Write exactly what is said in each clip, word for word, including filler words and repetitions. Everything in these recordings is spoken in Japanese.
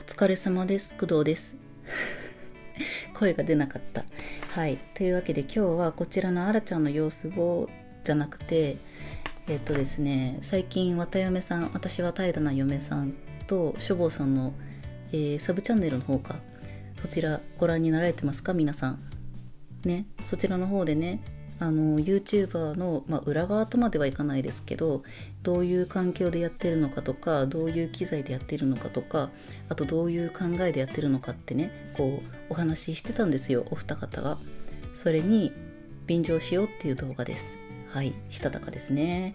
疲れ様です。工藤です。声が出なかった。はい。というわけで今日はこちらのあらちゃんの様子をじゃなくて、えっとですね、最近わた嫁さん、私は怠惰な嫁さんとしょぼうさんの、えー、サブチャンネルの方か、そちらご覧になられてますか皆さん。ね、そちらの方でね、あの YouTuber の、まあ、裏側とまではいかないですけど、どういう環境でやってるのかとか、どういう機材でやってるのかとか、あとどういう考えでやってるのかってね、こうお話ししてたんですよ、お二方が。それに便乗しようっていう動画です。はい、したたかですね。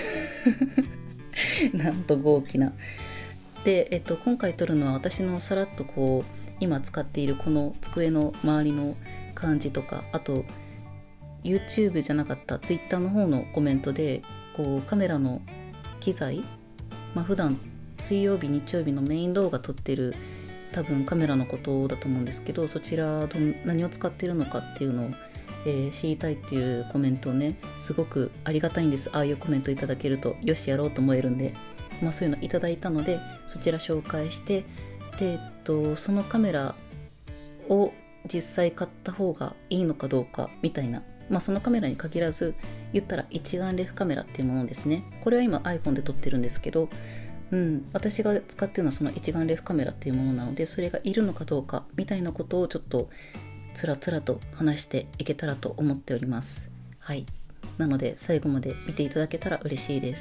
なんと豪気な。で、えっと、今回撮るのは私のさらっとこう今使っているこの机の周りの感じとか、あとYouTube じゃなかった Twitter の方のコメントでこうカメラの機材、まあ、普段水曜日日曜日のメイン動画撮ってる多分カメラのことだと思うんですけど、そちらど何を使ってるのかっていうのを、えー、知りたいっていうコメントをね、すごくありがたいんです。ああいうコメントいただけるとよしやろうと思えるんで、まあ、そういうのいただいたのでそちら紹介して、で、えっと、そのカメラを実際買った方がいいのかどうかみたいな、まあ、そのカメラに限らず言ったら一眼レフカメラっていうものですね。これは今 iPhone で撮ってるんですけど、うん、私が使ってるのはその一眼レフカメラっていうものなので、それがいるのかどうかみたいなことをちょっとつらつらと話していけたらと思っております。はい、なので最後まで見ていただけたら嬉しいです。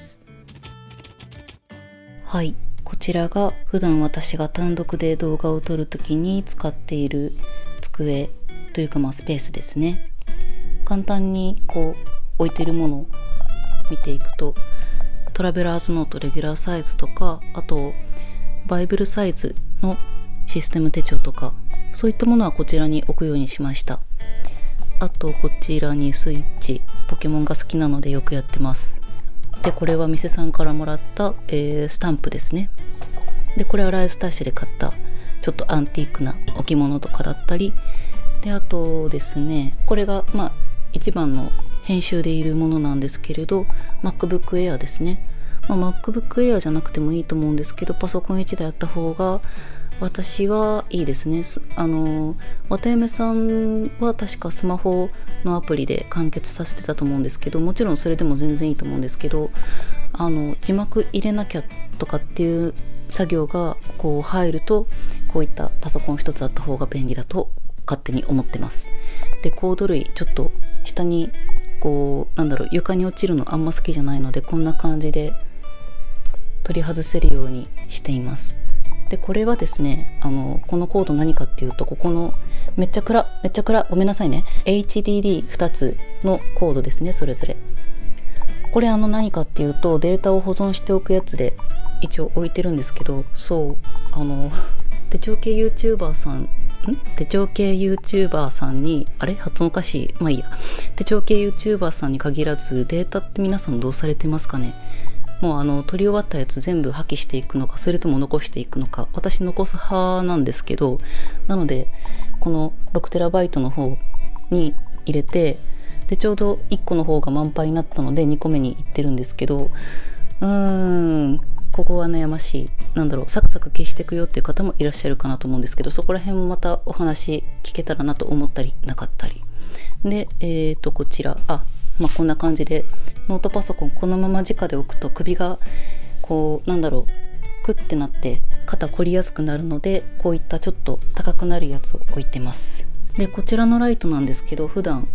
はい、こちらが普段私が単独で動画を撮るときに使っている机というか、まあスペースですね。簡単にこう置いてるものを見ていくと、トラベラーズノートレギュラーサイズとか、あとバイブルサイズのシステム手帳とか、そういったものはこちらに置くようにしました。あとこちらにスイッチ、ポケモンが好きなのでよくやってます。で、これは店さんからもらった、えー、スタンプですね。で、これはライスタッシュで買ったちょっとアンティークな置物とかだったり、で、あとですね、これがまあ一番の編集でいるものなんですけれど、 MacBook Air ですね。まあ、MacBook Air じゃなくてもいいと思うんですけど、パソコンいちだいあった方が私はいいですね。あのわた嫁さんは確かスマホのアプリで完結させてたと思うんですけど、もちろんそれでも全然いいと思うんですけど、あの字幕入れなきゃとかっていう作業がこう入ると、こういったパソコン一つあった方が便利だと勝手に思ってます。で、コード類ちょっと下にこうなんだろう、床に落ちるのあんま好きじゃないので、こんな感じで取り外せるようにしています。で、これはですね、あのこのコード何かっていうと、ここのめっちゃ暗めっちゃ暗ごめんなさいね、 エイチディーディーふた つのコードですね。それぞれこれあの何かっていうと、データを保存しておくやつで一応置いてるんですけど、そうあの手帳系 YouTuber さんん手帳系 YouTuber さんに、あれ発音おかしい、まあいいや、手帳系 YouTuber さんに限らず、データって皆さんどうされてますかね。もうあの取り終わったやつ全部破棄していくのか、それとも残していくのか。私残す派なんですけど、なのでこの ろくテラバイト の方に入れて、でちょうどいっこの方が満杯になったのでにこめに行ってるんですけど、うーんここは悩ましい。なんだろう、サクサク消していくよっていう方もいらっしゃるかなと思うんですけど、そこら辺もまたお話聞けたらなと思ったりなかったりで、えーとこちら、あ、まあこんな感じで、ノートパソコンこのまま直で置くと首がこうなんだろう、クッてなって肩凝りやすくなるので、こういったちょっと高くなるやつを置いてます。で、こちらのライトなんですけど、普段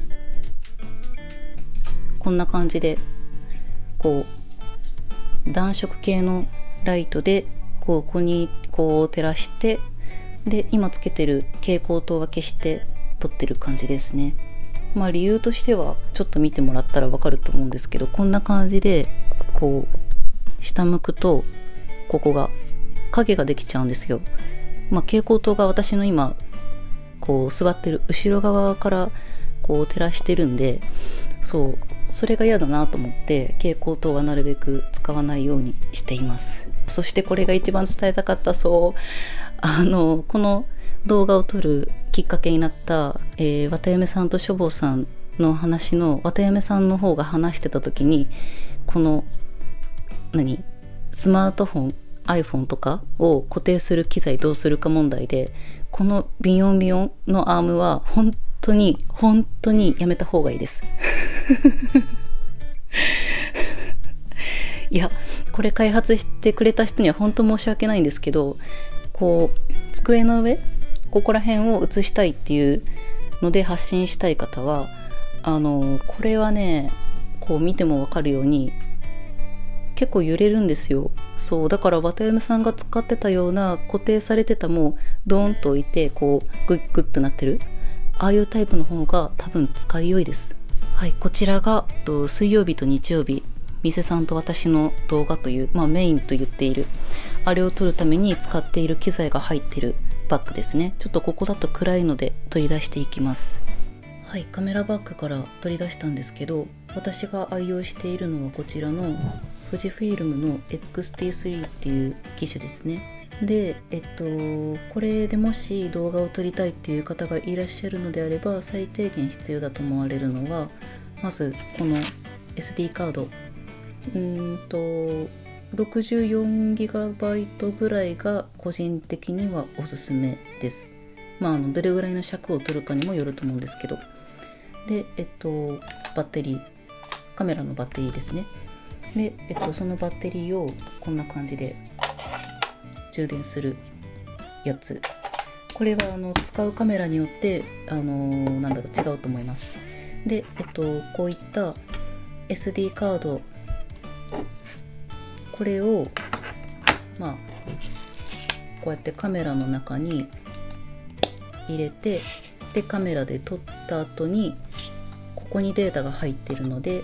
こんな感じでこう暖色系のライトでこうここにこう照らして、で今つけてる蛍光灯は消して撮ってる感じですね。まあ理由としてはちょっと見てもらったらわかると思うんですけど、こんな感じでこう下向くとここが影ができちゃうんですよ。まあ蛍光灯が私の今こう座ってる後ろ側からこう照らしてるんで、そうそれが嫌だなと思って蛍光灯はなるべく使わないようにしています。そしてこれが一番伝えたかった、そうあのこの動画を撮るきっかけになった、えー、わた嫁さんとしょぼうさんの話の、わた嫁さんの方が話してた時に、この何スマートフォン iPhone とかを固定する機材どうするか問題で、このビヨンビヨンのアームは本当に本当にやめた方がいいですいや、これ開発してくれた人には本当申し訳ないんですけど、こう机の上ここら辺を映したいっていうので発信したい方は、あのこれはね、こう見てもわかるように結構揺れるんですよ。そうだから綿山さんが使ってたような固定されてた、もうドーンと置いてこうグッグッとなってる、ああいうタイプの方が多分使いよいです。はい、こちらがと水曜日と日曜日、店さんと私の動画という、まあ、メインと言っているあれを撮るために使っている機材が入っているバッグですね。ちょっとここだと暗いので取り出していきます。はい、カメラバッグから取り出したんですけど、私が愛用しているのはこちらの富士フィルムの エックスティースリー っていう機種ですね。で、えっとこれでもし動画を撮りたいっていう方がいらっしゃるのであれば、最低限必要だと思われるのは、まずこの エスディー カード、うーんと ろくじゅうよんギガバイト ぐらいが個人的にはおすすめです。まあ、あのどれぐらいの尺を取るかにもよると思うんですけど。で、えっとバッテリー、カメラのバッテリーですね。で、えっとそのバッテリーをこんな感じで充電するやつ。これはあの使うカメラによってあのー、なんだろう違うと思います。で、えっとこういった エスディー カード、これをまあこうやってカメラの中に入れて、でカメラで撮った後にここにデータが入っているので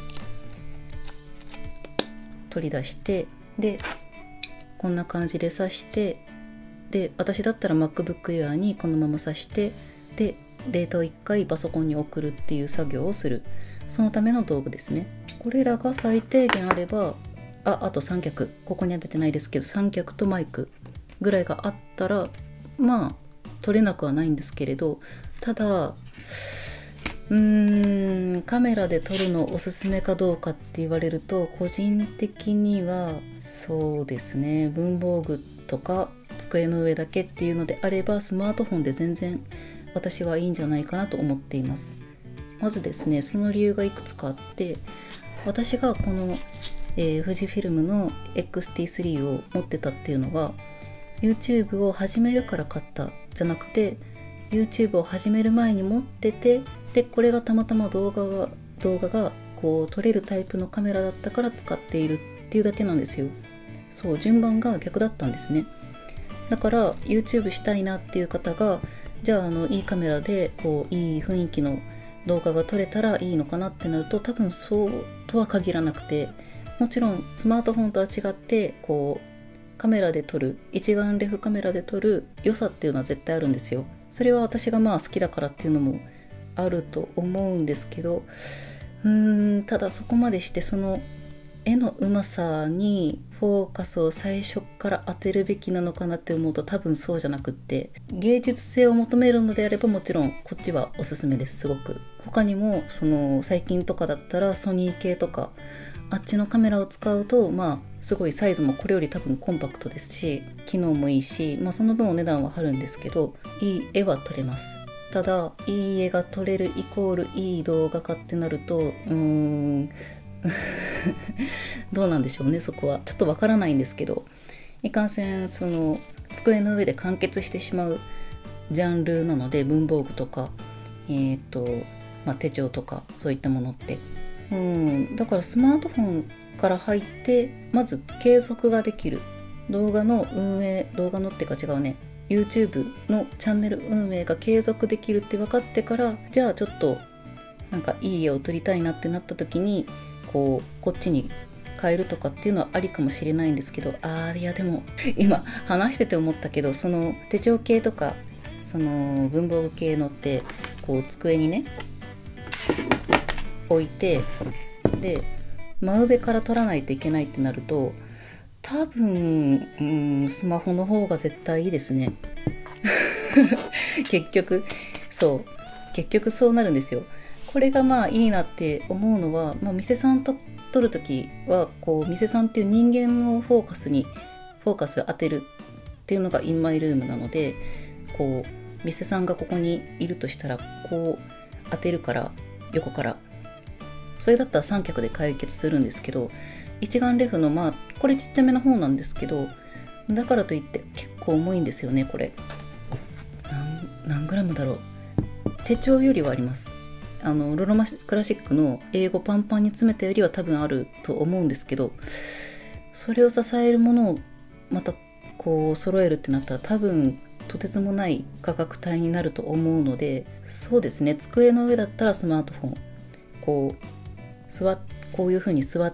取り出して、でこんな感じで挿して、で私だったら MacBook Air にこのまま挿して、でデータをいっかいパソコンに送るっていう作業をする、そのための道具ですね。これらが最低限あれば、ああと三脚、ここには出てないですけど三脚とマイクぐらいがあったらまあ撮れなくはないんですけれど、ただうーんカメラで撮るのおすすめかどうかって言われると、個人的にはそうですね、文房具とか机の上だけっていうのであれば、スマートフォンで全然私はいいんじゃないかなと思っています。まずですね、その理由がいくつかあって、私がこの、えー、富士フィルムの エックスティースリー を持ってたっていうのは YouTube を始めるから買ったじゃなくて、 YouTube を始める前に持ってて、でこれがたまたま動画が動画がこう撮れるタイプのカメラだったから使っているっていうだけなんですよ。そう、順番が逆だったんですね。だから YouTube したいなっていう方が、じゃあ、あのいいカメラでこういい雰囲気の動画が撮れたらいいのかなってなると、多分そうとは限らなくて、もちろんスマートフォンとは違ってこうカメラで撮る、一眼レフカメラで撮る良さっていうのは絶対あるんですよ。それは私がまあ好きだからっていうのもあると思うんですけど、うーんただそこまでしてその絵のうまさにフォーカスを最初から当てるべきなのかなって思うと、多分そうじゃなくって、芸術性を求めるのであればもちろんこっちはおすすめです。すごく他にもその最近とかだったらソニー系とかあっちのカメラを使うと、まあすごいサイズもこれより多分コンパクトですし、機能もいいし、まあその分お値段は張るんですけど、いい絵は撮れます。ただいい絵が撮れるイコールいい動画かってなると、うーんどうなんでしょうね、そこはちょっとわからないんですけど、いかんせんその机の上で完結してしまうジャンルなので、文房具とかえーと、まあ、手帳とかそういったものってうんだからスマートフォンから入ってまず継続ができる、動画の運営動画のってか違うね YouTube のチャンネル運営が継続できるって分かってから、じゃあちょっとなんかいい絵を撮りたいなってなった時にこうこっちに変えるとかっていうのはありかもしれないんですけど、あーいやでも今話してて思ったけど、その手帳系とかその文房具系のってこう机にね置いて、で真上から撮らないといけないってなると、多分うんスマホの方が絶対いいですね結局そう結局そうなるんですよ。これがまあいいなって思うのは、まあ、店さんと撮るときはこう店さんっていう人間のフォーカスにフォーカスを当てるっていうのがインマイルームなので、こう店さんがここにいるとしたらこう当てるから、横から、それだったら三脚で解決するんですけど、一眼レフのまあこれちっちゃめな方なんですけど、だからといって結構重いんですよね。これ何、何グラムだろう。手帳よりはあります。あのロロマクラシックの英語パンパンに詰めたよりは多分あると思うんですけど、それを支えるものをまたこう揃えるってなったら多分とてつもない価格帯になると思うので、そうですね、机の上だったらスマートフォン、こう座っこういう風に座って、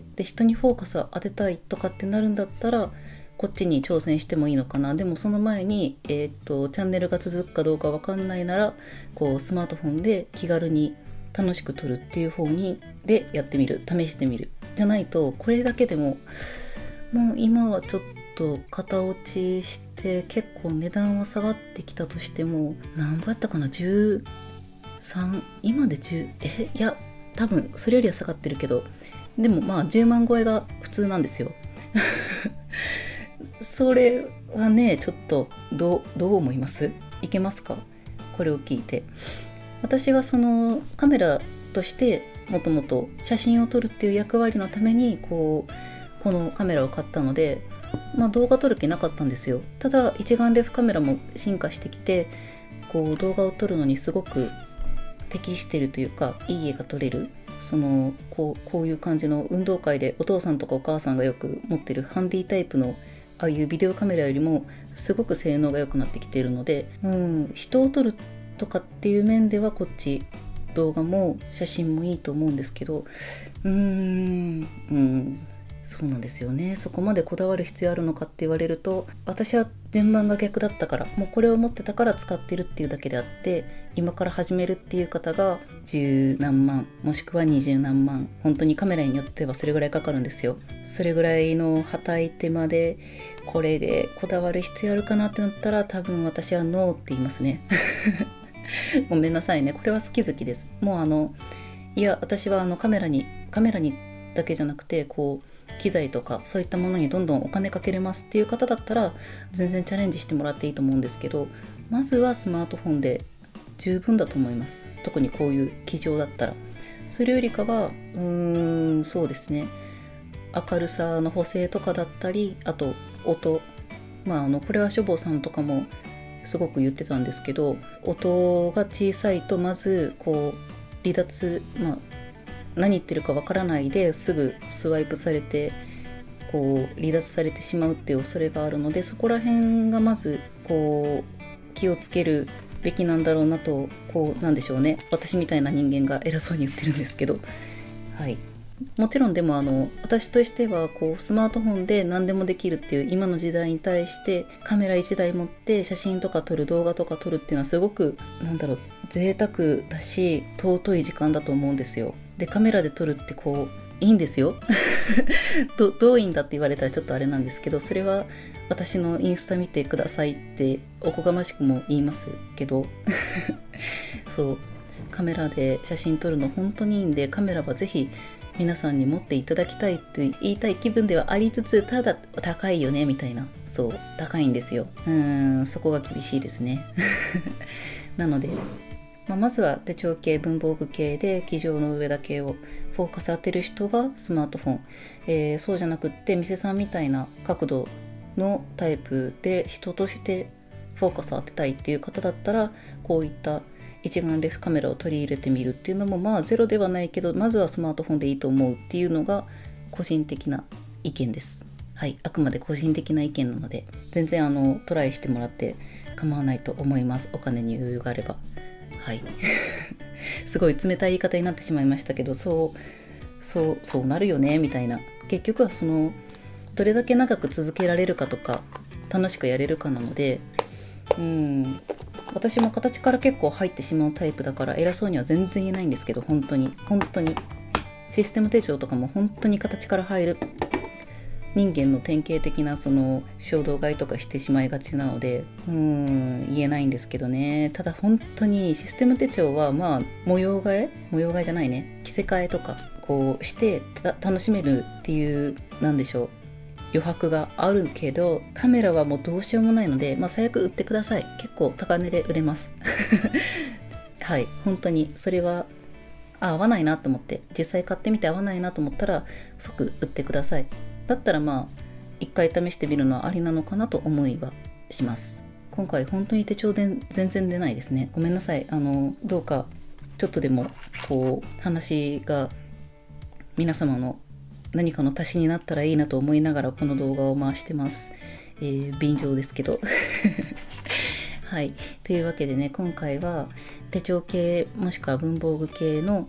で人にフォーカスを当てたいとかってなるんだったらこっちに挑戦してもいいのかな。でもその前に、えー、っとチャンネルが続くかどうかわかんないなら、こうスマートフォンで気軽に楽しく撮るっていう方にでやってみる、試してみる。じゃないとこれだけでももう今はちょっと型落ちして結構値段は下がってきたとしても、何ぼやったかな、じゅうさん、今でじゅう、えいや多分それよりは下がってるけど、でもまあじゅうまん超えが普通なんですよ。それはね、ちょっとどう、どう思います？いけますか？これを聞いて。私はそのカメラとしてもともと写真を撮るっていう役割のためにこうこのカメラを買ったので、まあ動画撮る気なかったんですよ。ただ一眼レフカメラも進化してきて、こう動画を撮るのにすごく適してるというか、いい絵が撮れる。そのこう、こういう感じの運動会でお父さんとかお母さんがよく持ってるハンディタイプのああいうビデオカメラよりもすごく性能が良くなってきているので、うん、人を撮るとかっていう面ではこっち動画も写真もいいと思うんですけど、うーん、うん、そうなんですよね。そこまでこだわる必要あるのかって言われると、私は順番が逆だったから、もうこれを持ってたから使ってるっていうだけであって、今から始めるっていう方が十何万もしくは二十何万、本当にカメラによってはそれぐらいかかるんですよ。それぐらいのはたいてまでこれでこだわる必要あるかなってなったら、多分私はノーって言いますね。ごめんなさいね、これは好き好きです。もうあのいや私はあのカメラにカメラにだけじゃなくて、こう機材とかそういったものにどんどんお金かけれますっていう方だったら全然チャレンジしてもらっていいと思うんですけど、まずはスマートフォンで十分だと思います。特にこういう機上だったら。それよりかはうーんそうですね、明るさの補正とかだったり、あと音、まああのこれは書房さんとかもすごく言ってたんですけど、音が小さいとまずこう離脱、まあ何言ってるかわからないですぐスワイプされてこう離脱されてしまうっていう恐れがあるので、そこら辺がまずこう気をつけるべきなんだろうなと、こうなんでしょうね、私みたいな人間が偉そうに言ってるんですけど、はい、もちろんでもあの私としてはこうスマートフォンで何でもできるっていう今の時代に対して、カメラいちだい持って写真とか撮る、動画とか撮るっていうのはすごくなんだろう、贅沢だし尊い時間だと思うんですよ。でカメラで撮るってこういいんですよ。ど, どういいんだって言われたらちょっとあれなんですけど、それは私のインスタ見てくださいっておこがましくも言いますけどそう、カメラで写真撮るの本当にいいんで、カメラはぜひ皆さんに持っていただきたいって言いたい気分ではありつつ、ただ高いよねみたいな、そう高いんですよ。うーん、そこが厳しいですね。なのでまあ、まずは手帳系、文房具系で機上の上だけをフォーカス当てる人はスマートフォン、えー、そうじゃなくって店さんみたいな角度のタイプで人としてフォーカスを当てたいっていう方だったら、こういった一眼レフカメラを取り入れてみるっていうのもまあゼロではないけど、まずはスマートフォンでいいと思うっていうのが個人的な意見です。はい、あくまで個人的な意見なので、全然あのトライしてもらって構わないと思います。お金に余裕があれば。はい、すごい冷たい言い方になってしまいましたけど、そうそうそうなるよねみたいな、結局はそのどれだけ長く続けられるかとか楽しくやれるかなので、うん、私も形から結構入ってしまうタイプだから偉そうには全然言えないんですけど、本当に本当にシステム手帳とかも本当に形から入る人間の典型的なその衝動買いとかしてしまいがちなので、うーん言えないんですけどね。ただ本当にシステム手帳はまあ模様替え模様替えじゃないね着せ替えとかこうして楽しめるっていう、なんでしょう、 余白があるけど、カメラはもうどうしようもないので、まあ、最悪売ってください。結構高値で売れますはい、本当にそれはあ合わないなと思って、実際買ってみて合わないなと思ったら即売ってください。だったらまあ一回試してみるのはありなのかなと思いはします。今回本当に手帳で全然出ないですね。ごめんなさい。あのどうかちょっとでもこう話が皆様の何かの足しになったらいいなと思いながらこの動画を回してます。えー、便乗ですけどはい、というわけでね、今回は手帳系もしくは文房具系の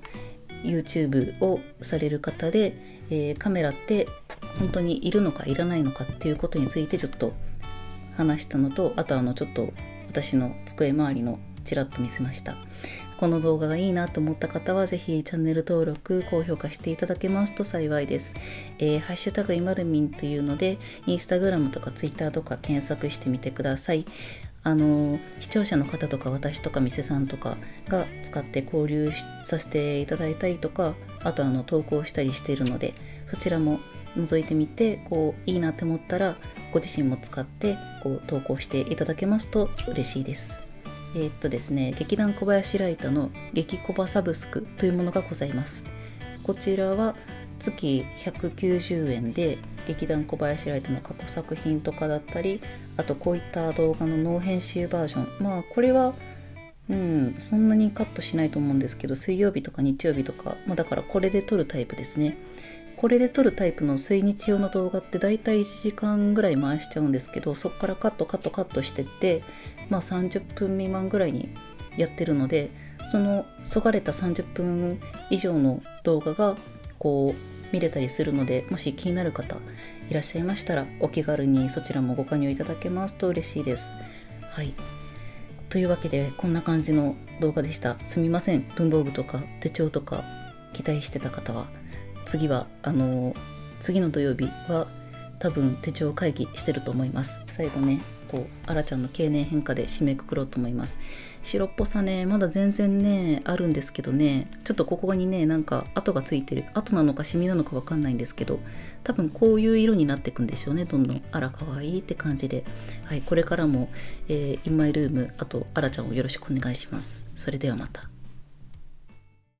YouTube をされる方で、えー、カメラって本当にいるのかいらないのかっていうことについてちょっと話したのと、あとあのちょっと私の机周りのちらっと見せました。この動画がいいなと思った方はぜひチャンネル登録、高評価していただけますと幸いです。えー、ハッシュタグいまるみんというのでインスタグラムとかツイッターとか検索してみてください。あの視聴者の方とか私とか店さんとかが使って交流させていただいたりとか、あとあの投稿したりしているので、そちらも覗いてみてこういいなって思ったらご自身も使ってこう投稿していただけますと嬉しいです。えー、っとですね劇団小林ライタの激コバサブスクというものがございます。こちらは月ひゃくきゅうじゅうえんで劇団小林ライトの過去作品とかだったり、あとこういった動画のノー編集バージョン、まあこれはうんそんなにカットしないと思うんですけど、水曜日とか日曜日とか、まあ、だからこれで撮るタイプですね。これで撮るタイプの水日用の動画ってだいたいいちじかんぐらい回しちゃうんですけど、そこからカットカットカットしてって、まあ、さんじゅっぷん未満ぐらいにやってるので、そのそがれたさんじゅっぷん以上の動画がこう見れたりするので、もし気になる方いらっしゃいましたらお気軽にそちらもご加入いただけますと嬉しいです。はい、というわけでこんな感じの動画でした。すみません、文房具とか手帳とか期待してた方は、次はあの次の土曜日は多分手帳会議してると思います。最後ねこうあらちゃんの経年変化で締めくくろうと思います。白っぽさねまだ全然ねあるんですけどね、ちょっとここにねなんか跡がついてる、跡なのかシミなのかわかんないんですけど、多分こういう色になっていくんでしょうね、どんどん。あらかわいいって感じで、はい、これからも、えー、インマイルームあとあらちゃんをよろしくお願いします。それではまた。